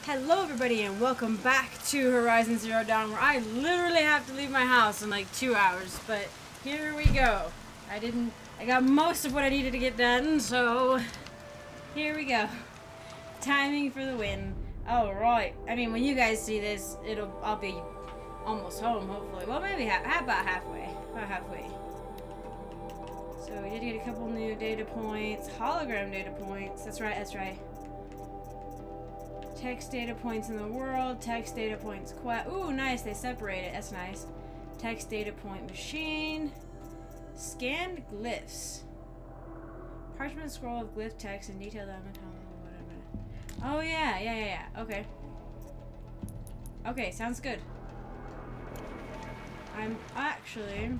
Hello everybody and welcome back to Horizon Zero Dawn, where I literally have to leave my house in like 2 hours, but here we go. I got most of what I needed to get done, so here we go. Timing for the win. Alright, I mean when you guys see this, I'll be almost home hopefully. Well, maybe about halfway. About halfway. So we did get a couple new data points, hologram data points, that's right. Text data points in the world, text data points quest. Ooh, nice, they separate it. That's nice. Text data point machine. Scanned glyphs. Parchment scroll of glyph text and detailed element. Whatever. Oh, yeah. Okay. Okay, sounds good. I'm actually...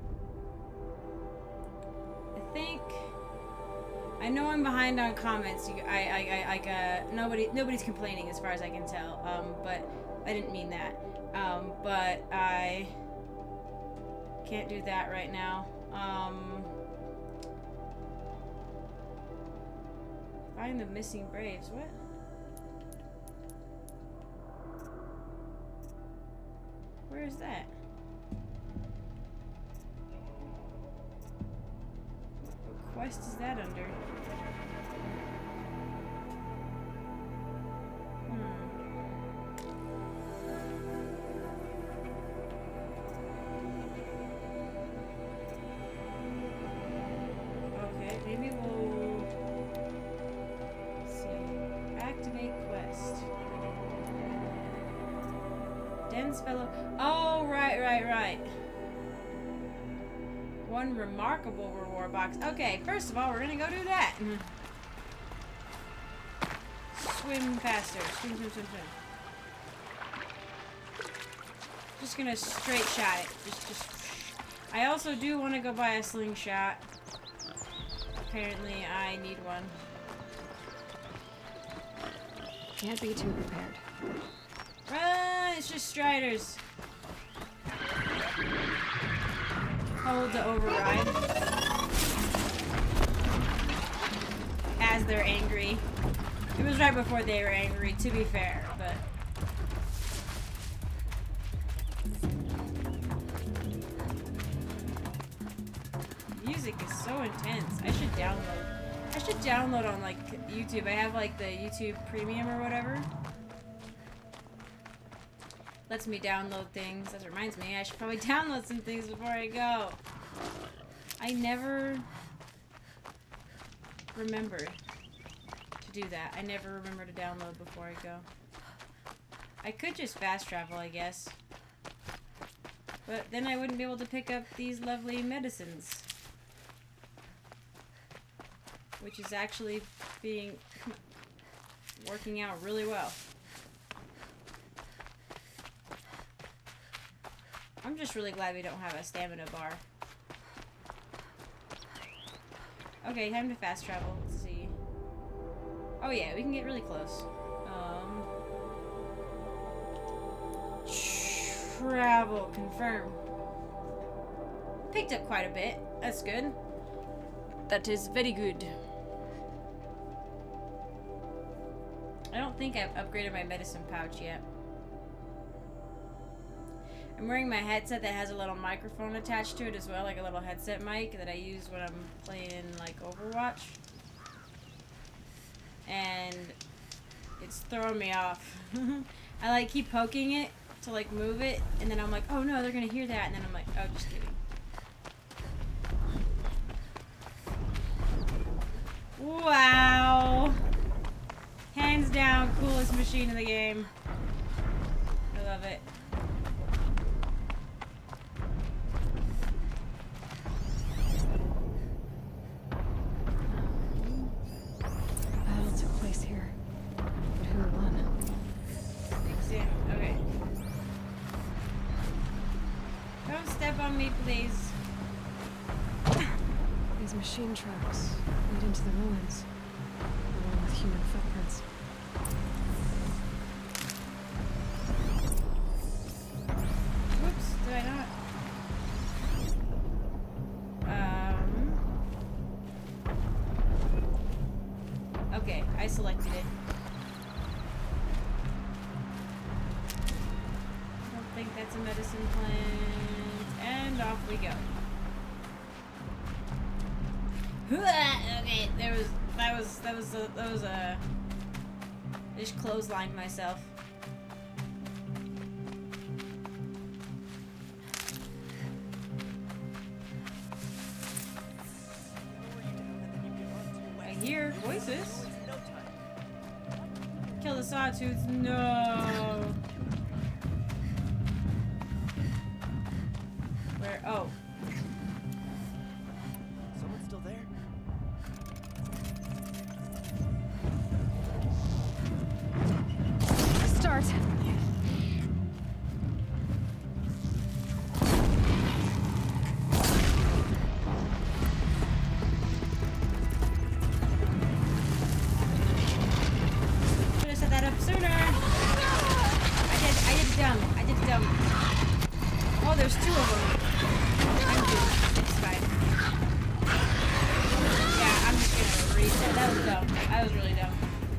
I know I'm behind on comments. Nobody's complaining as far as I can tell. But I didn't mean that. But I can't do that right now. Find the missing Braves. What? Where is that? What quest is that under? Okay, maybe we'll see. Activate quest. Dense fellow. Oh, right. One remarkable reward box. Okay, first of all, we're gonna go do that. Swim faster. Swim. Just gonna straight shot it. Just. I also do want to go buy a slingshot. Apparently, I need one. Can't be too prepared. Run! It's just Striders. Hold to override. As they're angry. It was right before they were angry, to be fair, but... Music is so intense. I should download on, like, YouTube. I have, like, the YouTube Premium or whatever. Lets me download things. That reminds me, I should probably download some things before I go. I never remembered to do that. I never remember to download before I go. I could just fast travel, I guess. But then I wouldn't be able to pick up these lovely medicines. Which is actually working out really well. I'm just really glad we don't have a stamina bar. Okay, time to fast travel. Let's see. Oh yeah, we can get really close. Travel, confirm. Picked up quite a bit. That's good. That is very good. I don't think I've upgraded my medicine pouch yet. I'm wearing my headset that has a little microphone attached to it as well, like a little headset mic that I use when I'm playing like Overwatch. And it's throwing me off. I like keep poking it to like move it, and then I'm like, oh no, they're gonna hear that, and then I'm like, oh, just kidding. Wow. Hands down, coolest machine in the game. I love it. Please. These machine trucks lead into the ruins, along with human footprints. Whoops, did I not? Okay, I selected it. That's a medicine plant, and off we go. Okay, that was a. I just clotheslined myself. I hear voices. Kill the sawtooth. No. Where? Oh. Someone still there? Start. Should have set that up sooner. I did dumb. Oh, there's 2 of them. I'm doomed. It's fine. Yeah, I'm just gonna reset. That was dumb. That was really dumb.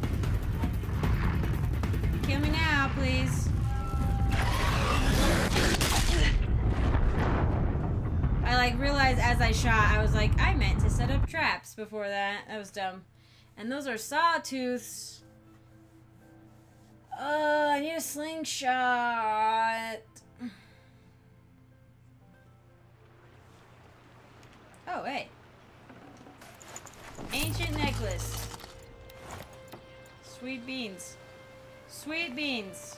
Kill me now, please. I like realized as I shot, I was like, I meant to set up traps before that. That was dumb. And those are sawtooths. I need a slingshot. Oh, hey. Ancient necklace. Sweet beans. Sweet beans.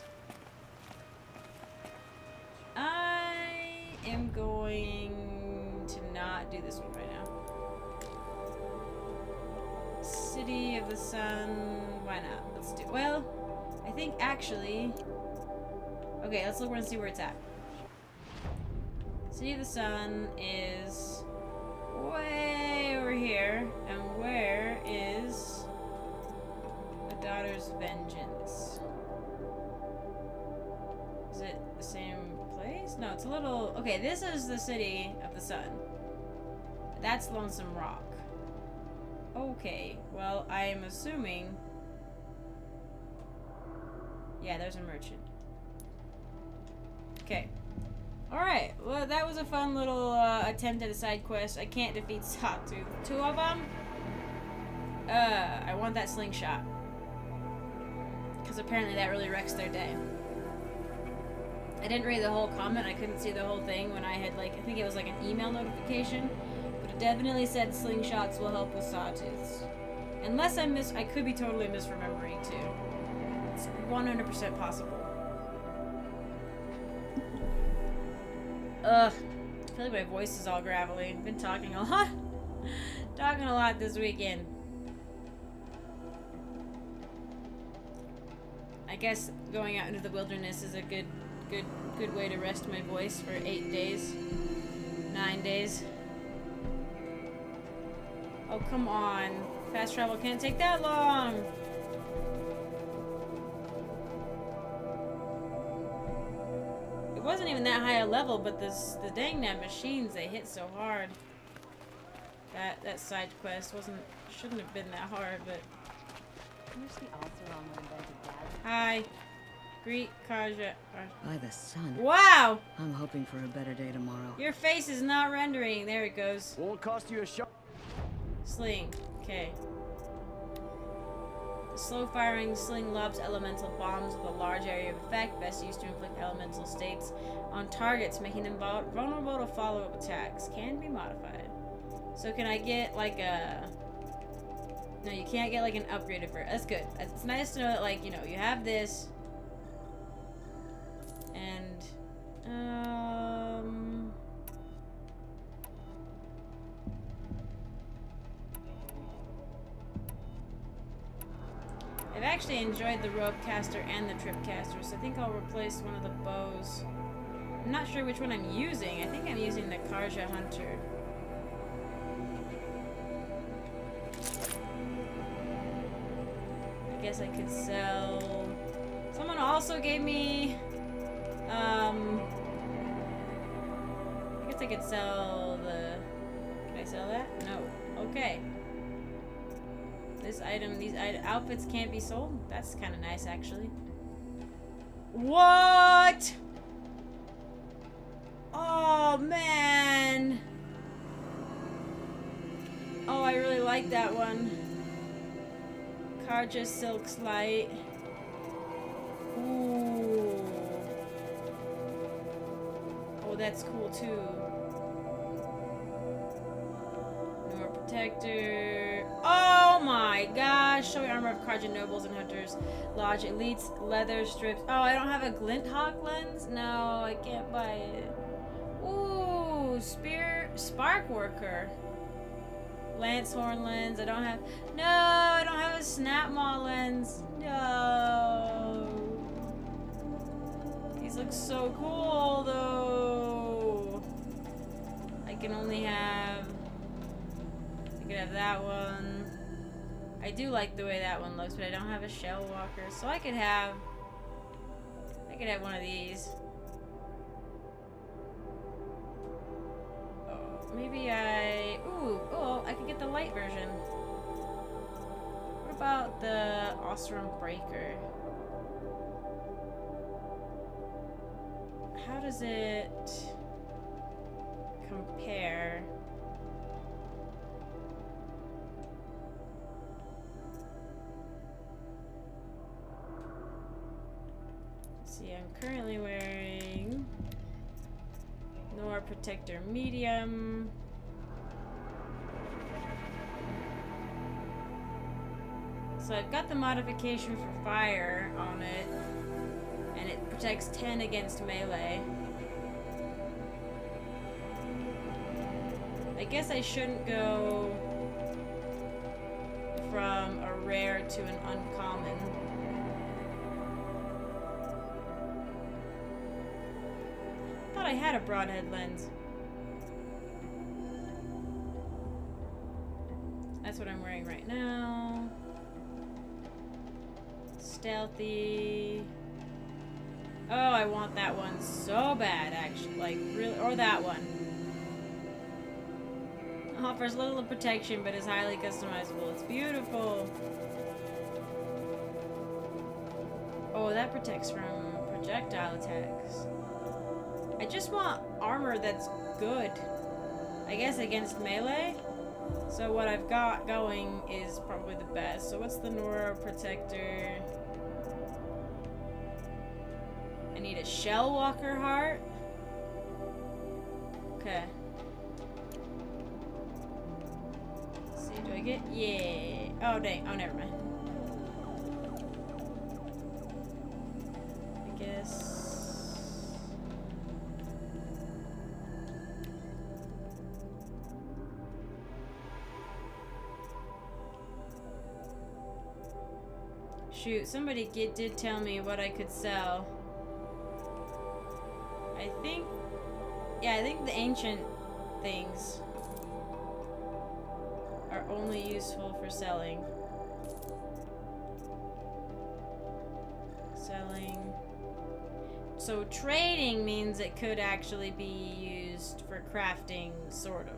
I am going to not do this one right now. City of the Sun. Why not? Let's do. Well, I think actually. Okay, let's look around and see where it's at. City of the Sun is way over here, and where is the Daughter's Vengeance? Is it the same place? No, it's a little... Okay, this is the City of the Sun. That's Lonesome Rock. Okay, well, I am assuming... Yeah, there's a merchant. Okay. Alright, well, that was a fun little attempt at a side quest. I can't defeat Sawtooth. 2 of them? I want that slingshot. Because apparently that really wrecks their day. I didn't read the whole comment. I couldn't see the whole thing when I had, like, I think it was like an email notification. But it definitely said slingshots will help with sawtooths. Unless I could be totally misremembering, too. It's 100% possible. Ugh. I feel like my voice is all gravelly. I've been talking a lot. Talking a lot this weekend. I guess going out into the wilderness is a good way to rest my voice for 8 days. 9 days. Oh, come on. Fast travel can't take that long. It wasn't even that high a level, but the dang damn machines, they hit so hard. That side quest shouldn't have been that hard, but... Hi. Greet Kaja. By the sun. Wow! I'm hoping for a better day tomorrow. Your face is not rendering. There it goes. Won't cost you a shot. Sling. Okay. The slow-firing sling lobs elemental bombs with a large area of effect, best used to inflict elemental states on targets, making them vulnerable to follow-up attacks. Can be modified. So can I get like a... No, you can't get like an upgraded version. That's good. It's nice to know that, like, you know, you have this. And, I've actually enjoyed the rope caster and the trip caster, so I think I'll replace one of the bows. I'm not sure which one I'm using. I think I'm using the Karja Hunter. I guess I could sell... Someone also gave me... I guess I could sell the... Can I sell that? No. Okay. This item, these outfits can't be sold? That's kind of nice, actually. What? Oh, man. Oh, I really like that one. Karja Silk's Light. Ooh. Oh, that's cool too. Nora Protector. Oh my gosh. Showy armor of Karja Nobles and Hunters. Lodge Elites. Leather strips. Oh, I don't have a Glint Hawk lens? No, I can't buy it. Ooh, Spark Worker. Lancehorn lens. I don't have. No, I don't have a Snap Maw lens. No. These look so cool, though. I can only have. I could have that one. I do like the way that one looks, but I don't have a Shell Walker, so I could have. One of these. Maybe I... Ooh, oh, I could get the light version. What about the Osram Breaker? How does it compare? Let's see, I'm currently wearing... Nora Protector Medium. So I've got the modification for fire on it, and it protects 10 against melee. I guess I shouldn't go from a rare to an uncommon. I had a broadhead lens. That's what I'm wearing right now. Stealthy. Oh, I want that one so bad, actually. Like, really, or that one. Offers little protection, but is highly customizable. It's beautiful. Oh, that protects from projectile attacks. I just want armor that's good. I guess against melee. So what I've got going is probably the best. So what's the Nora Protector? I need a Shell Walker heart. Okay. Let's see, do I get? Yeah. Oh dang. Oh, never mind. I guess. Shoot, somebody did tell me what I could sell. I think the ancient things are only useful for selling. So trading means it could actually be used for crafting, sort of.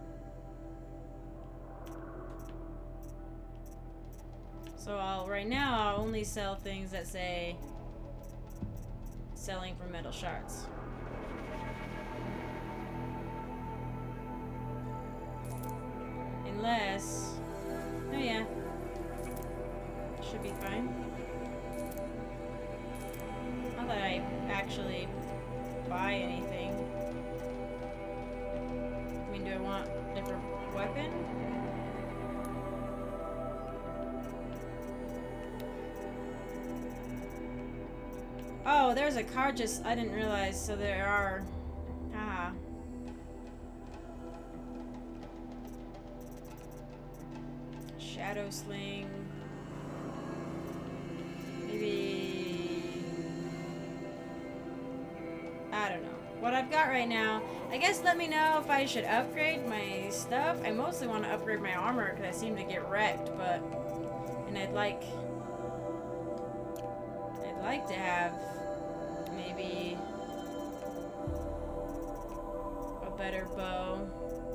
So right now I'll only sell things that say selling for metal shards. Unless, oh yeah, should be fine. Not that I actually buy anything. I mean, do I want a different weapon? Oh, there's a card I didn't realize, so there are... Ah. Shadow Sling. Maybe... I don't know. What I've got right now, I guess let me know if I should upgrade my stuff. I mostly want to upgrade my armor because I seem to get wrecked, but... And I'd like to have maybe a better bow.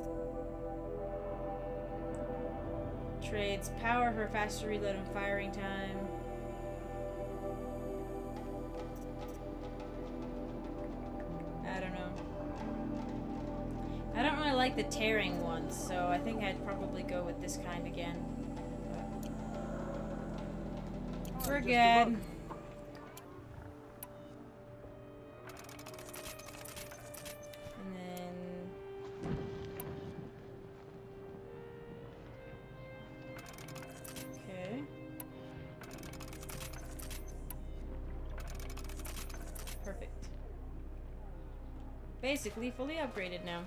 Trades power for faster reload and firing time. I don't know. like the tearing ones, so I think I'd probably go with this kind again. But we're good. And then... Okay. Perfect. Basically fully upgraded now.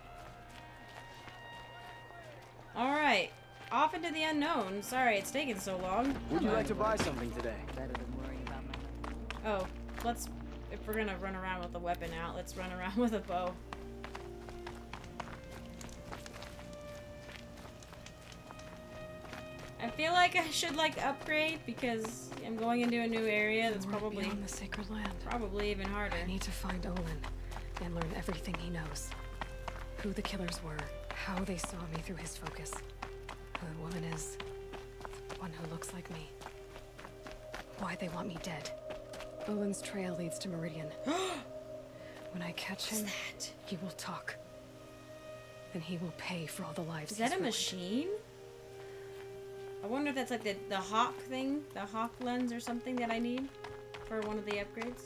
Alright. Off into the unknown. Sorry it's taken so long. Would you like to buy something today? Better than worrying about my... Oh, let's... If we're gonna run around with a weapon out, let's run around with a bow. I feel like I should like upgrade because I'm going into a new area that's probably beyond the sacred land. probably even harder. I need to find Olin and learn everything he knows. Who the killers were, how they saw me through his focus, who the woman is, the one who looks like me, why they want me dead. Olin's trail leads to Meridian. When I catch him, he will talk. And he will pay for all the lives Is that a he's ruined. machine? I wonder if that's like the hawk thing, the hawk lens or something that I need for one of the upgrades.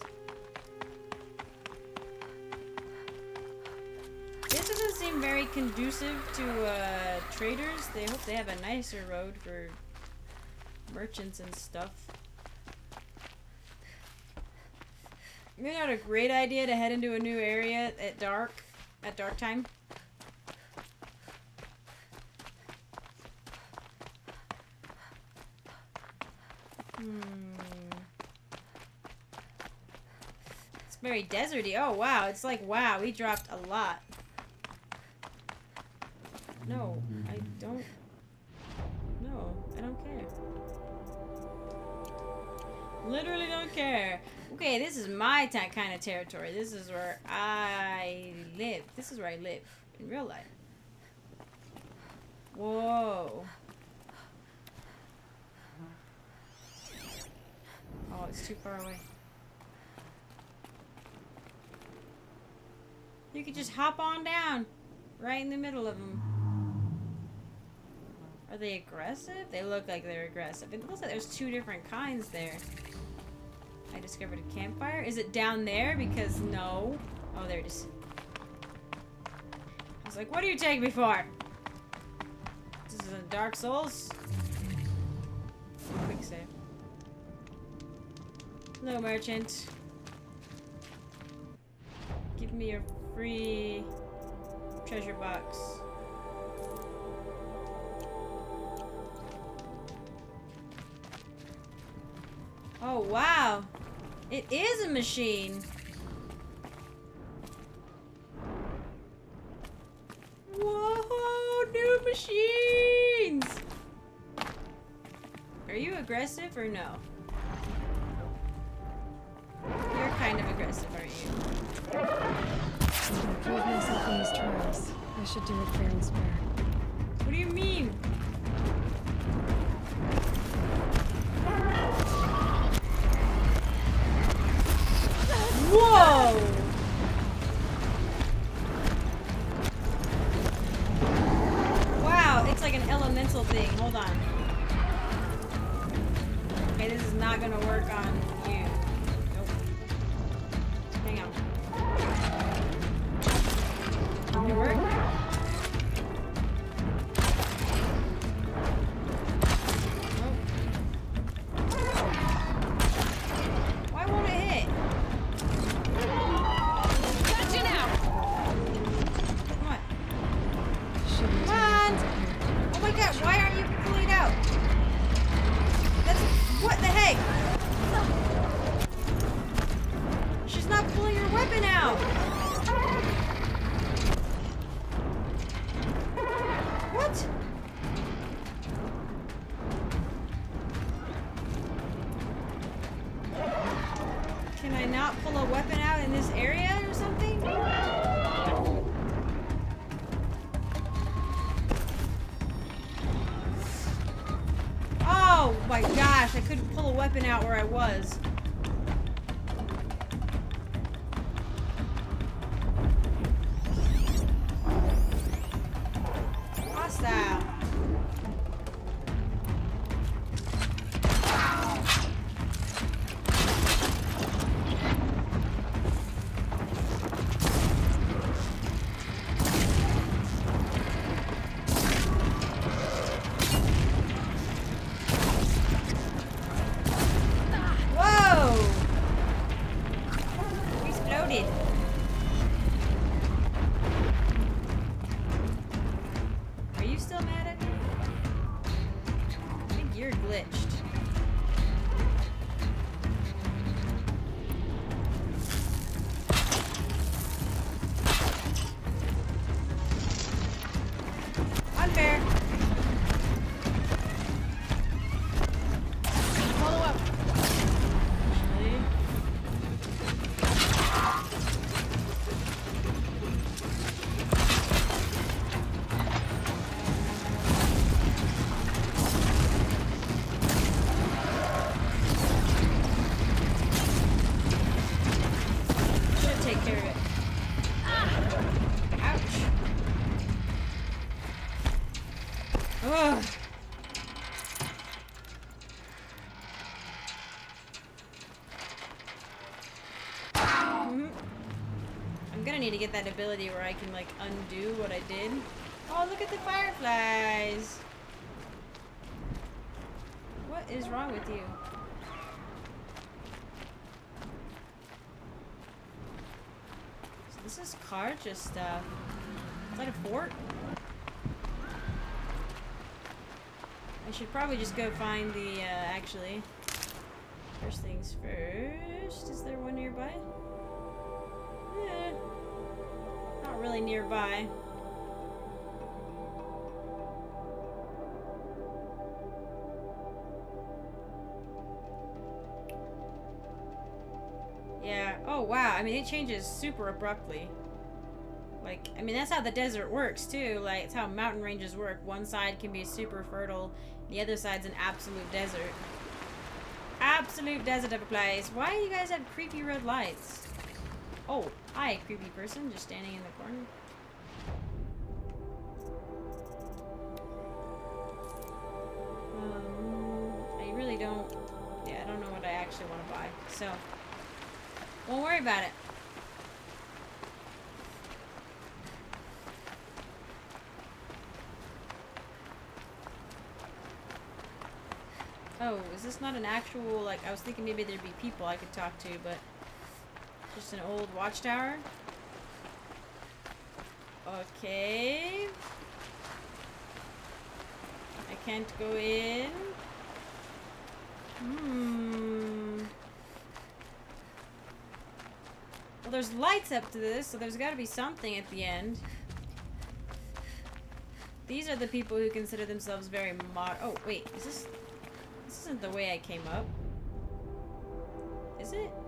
This doesn't seem very conducive to traders. They hope they have a nicer road for merchants and stuff. Maybe not a great idea to head into a new area at dark time. It's very deserty. Oh wow, it's like wow, we dropped a lot. No, I don't. No, I don't care. Literally don't care. Okay, this is my kind of territory. This is where I live. This is where I live in real life. Whoa. Oh, it's too far away. You could just hop on down. Right in the middle of them. Are they aggressive? They look like they're aggressive. It looks like there's two different kinds there. I discovered a campfire. Is it down there? Because no. Oh, there it is. I was like, what do you take me for? This is a Dark Souls. Quick save. Hello, merchant. Give me your free treasure box. Oh, wow. It is a machine. Whoa, new machines. Are you aggressive or no? You're kind of aggressive, aren't you? To prove myself on these trials, I should do it fair and square. What do you mean? Whoa! Wow, it's like an elemental thing. Hold on. Okay, this is not gonna work on you. Nope. Hang on. Did it work? Why won't it hit? Gotcha now! What? Come on! Oh my god, why aren't you pulling out? That's... what the heck? She's not pulling her weapon out! What? Can I not pull a weapon out in this area or something? Oh my gosh, I couldn't pull a weapon out where I was. of need to get that ability where I can, like, undo what I did. Oh, look at the fireflies! What is wrong with you? So this is Karja stuff. Is that a fort? I should probably just go find the, actually. First things first. Is there one nearby? Eh. Not really nearby. Yeah. Oh, wow. I mean, it changes super abruptly. Like, I mean, that's how the desert works, too. Like, it's how mountain ranges work. One side can be super fertile, the other side's an absolute desert. Absolute desert of a place. Why do you guys have creepy red lights? Oh, hi, creepy person, just standing in the corner. I really don't... Yeah, I don't know what I actually want to buy, so... Won't worry about it. Oh, is this not an actual, like, I was thinking maybe there'd be people I could talk to, but just an old watchtower? Okay. I can't go in. Well, there's lights up to this, so there's got to be something at the end. These are the people who consider themselves very oh, wait, is this... This isn't the way I came up. Is it?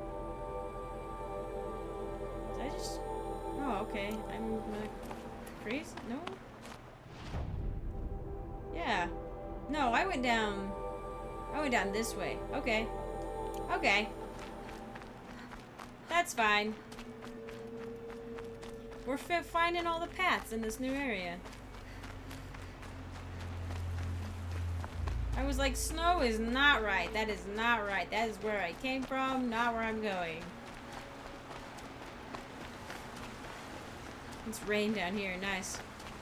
Did I just... Oh, okay. I'm gonna freeze? No? Yeah. No, I went down... I went down this way. Okay. Okay. That's fine. We're finding all the paths in this new area. I was like, snow is not right. That is not right. That is where I came from, not where I'm going. It's rain down here. Nice.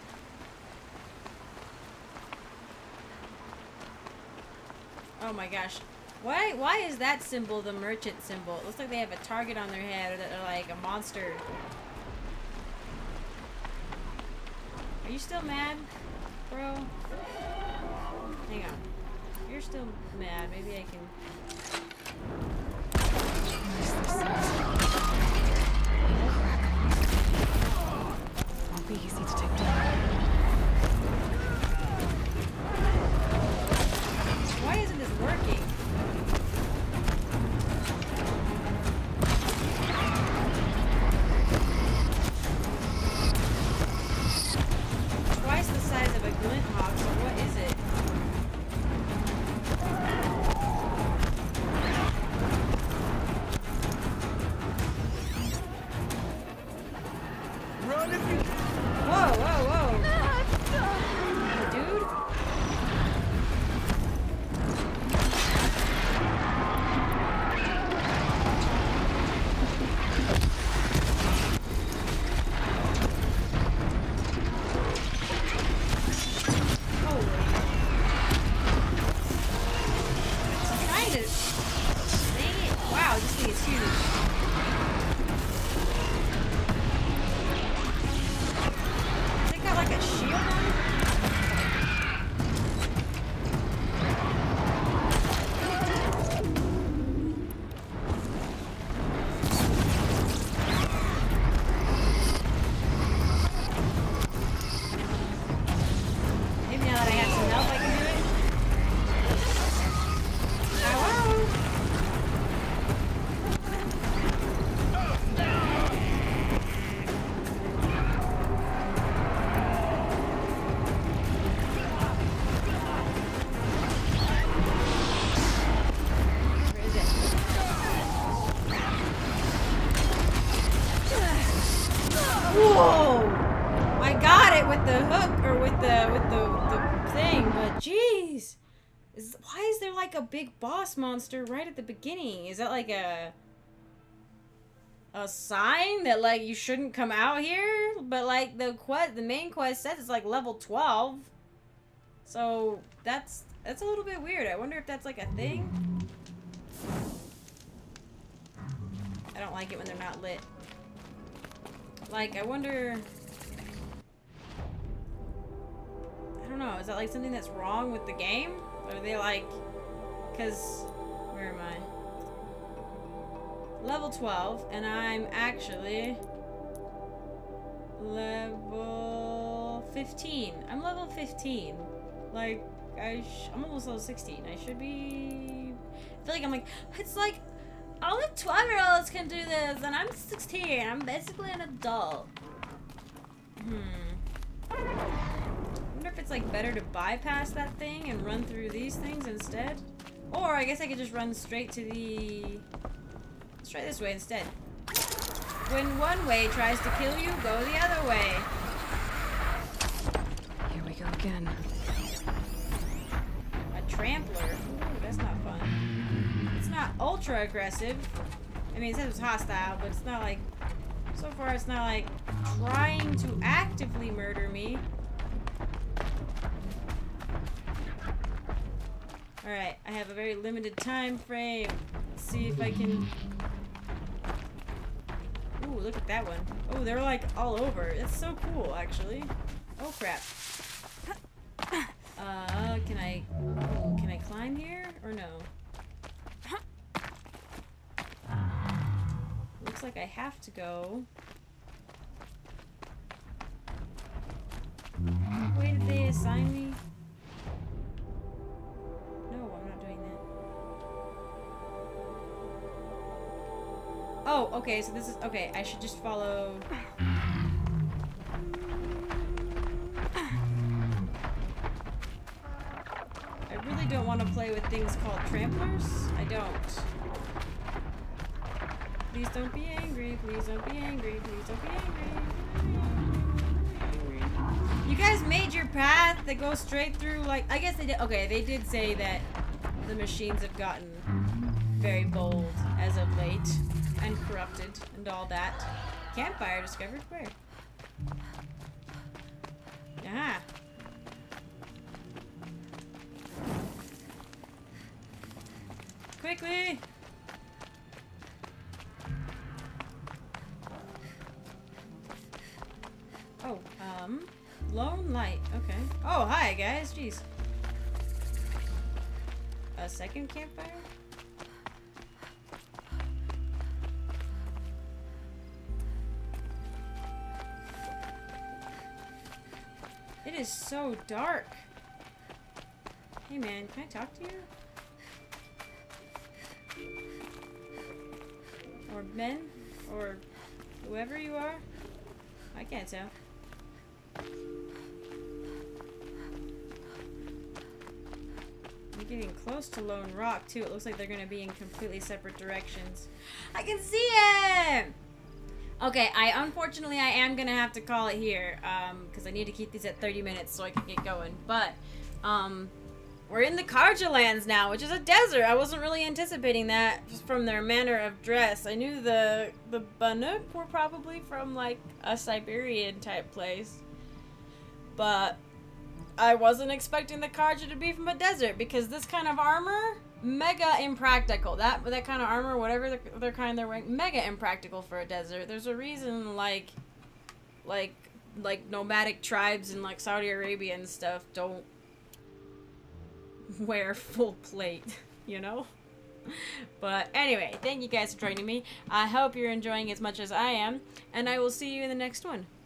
Oh my gosh. Why is that symbol the merchant symbol? It looks like they have a target on their head, or that they're like a monster. Are you still mad, bro? Hang on. You're still mad. Maybe I can... Won't be easy to take down. Why isn't this working? Twice the size of a glint hawk, so what is it? Run if you... Whoa, whoa, whoa. Dude? Holy. I'm trying to... Dang it. Wow, this thing is huge. Like a shield on it? Maybe now that I have some help I can do it? Hello? Where is it? Whoa! I got it with the hook, or with the thing, but jeez. Why is there like a big boss monster right at the beginning? Is that like a a sign that like you shouldn't come out here, but like the main quest says it's like level 12. So that's a little bit weird. I wonder if that's like a thing. I don't like it when they're not lit. Like, I wonder... I don't know, is that like something that's wrong with the game? Or are they like... Because... Where am I? Level 12, and I'm actually... Level 15. I'm level 15. Like, I'm almost level 16. I should be... I feel like I'm like... It's like... Only 12-year-olds can do this, and I'm 16. I'm basically an adult. I wonder if it's like better to bypass that thing and run through these things instead. Or I guess I could just run straight to the... Let's try this way instead. When one way tries to kill you, go the other way. Here we go again. A trampler. Ooh, that's not fun. It's not ultra aggressive. I mean, it says it's hostile, but it's not like... So far, it's not like trying to actively murder me. Alright, I have a very limited time frame. Let's see if I can... Ooh, look at that one. Oh, they're like all over. It's so cool, actually. Oh, crap. Can I climb here? Or no? Looks like I have to go. What way did they assign me? No, I'm not doing that. Oh, okay, so this is... Okay, I should just follow... I really don't want to play with things called tramplers. I don't. Please don't be angry. Please don't be angry. Please don't be angry. You guys made your path that goes straight through, like... I guess they did... Okay, they did say that the machines have gotten very bold as of late. And corrupted and all that. Campfire discovered where? Ah. Quickly! Oh, lone light. Okay. Oh, hi guys. Jeez. A second campfire? It is so dark. Hey man, can I talk to you? Or Ben? Or whoever you are? I can't tell. I'm getting close to Lone Rock too. It looks like they're gonna be in completely separate directions. I can see it! Okay, unfortunately I am gonna have to call it here, because I need to keep these at 30 minutes so I can get going. But, we're in the Carja lands now, which is a desert. I wasn't really anticipating that just from their manner of dress. I knew the Banuk were probably from like a Siberian type place, but I wasn't expecting the Carja to be from a desert because this kind of armor, mega impractical. That kind of armor, whatever they're kind they're wearing, mega impractical for a desert. There's a reason like nomadic tribes in like Saudi Arabia and stuff don't wear full plate, you know? But anyway, thank you guys for joining me. I hope you're enjoying as much as I am, and I will see you in the next one.